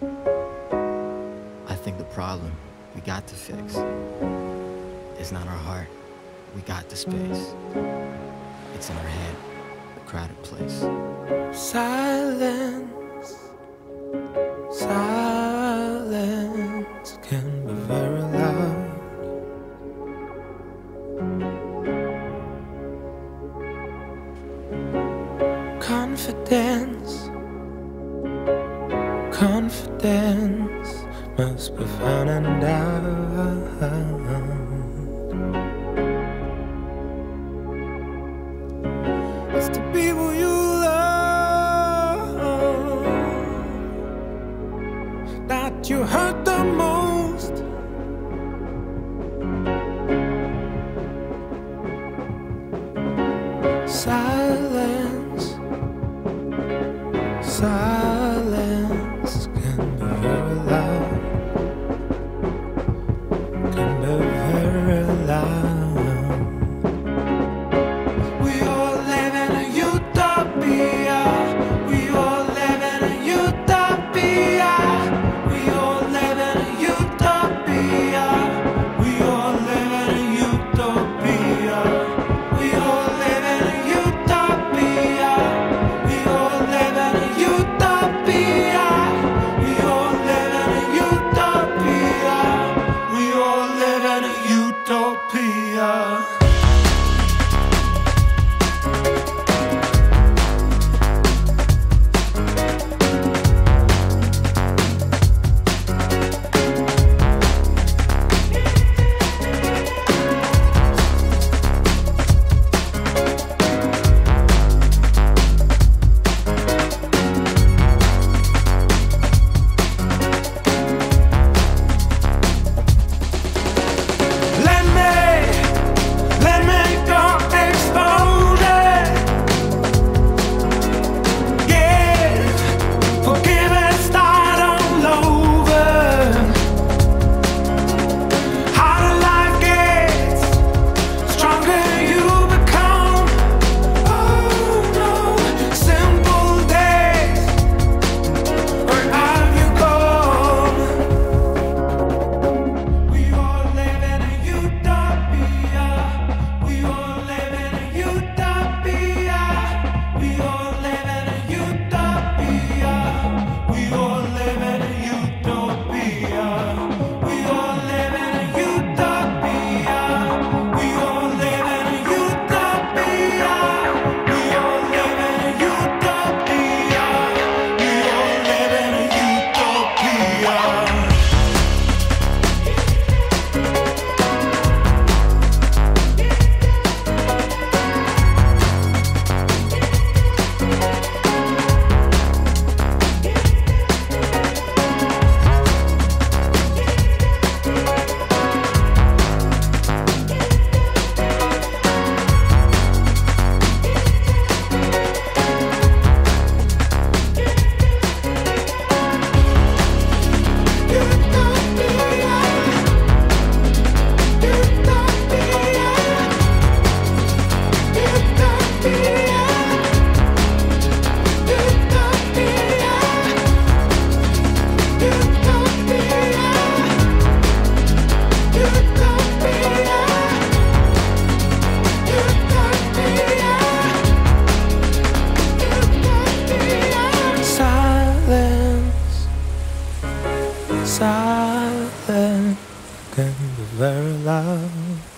I think the problem we got to fix is not our heart. We got the space. It's in our head, the crowded place. Silence, silence can be very loud. Confidence, confidence must be finding out. It's the people you love that you hurt the most. Silence, silence can be very loud, can be very loud. We all live in a utopia. We all live in a utopia. We all live in a utopia. We all live in a utopia. We all live in a utopia. We all live in a utopia. We all live in a utopia. We all live in a utopia. Let me go expose it. Yeah, forgive and start all over. Harder life gets, stronger you become. Oh no, simple days, where have you gone? We all live in a utopia. We all live in a utopia. We all live in a utopia. We all live in a utopia. We all live in a utopia. We all live in a utopia. We all live in a utopia. We all live in a utopia. Silence can be very loud.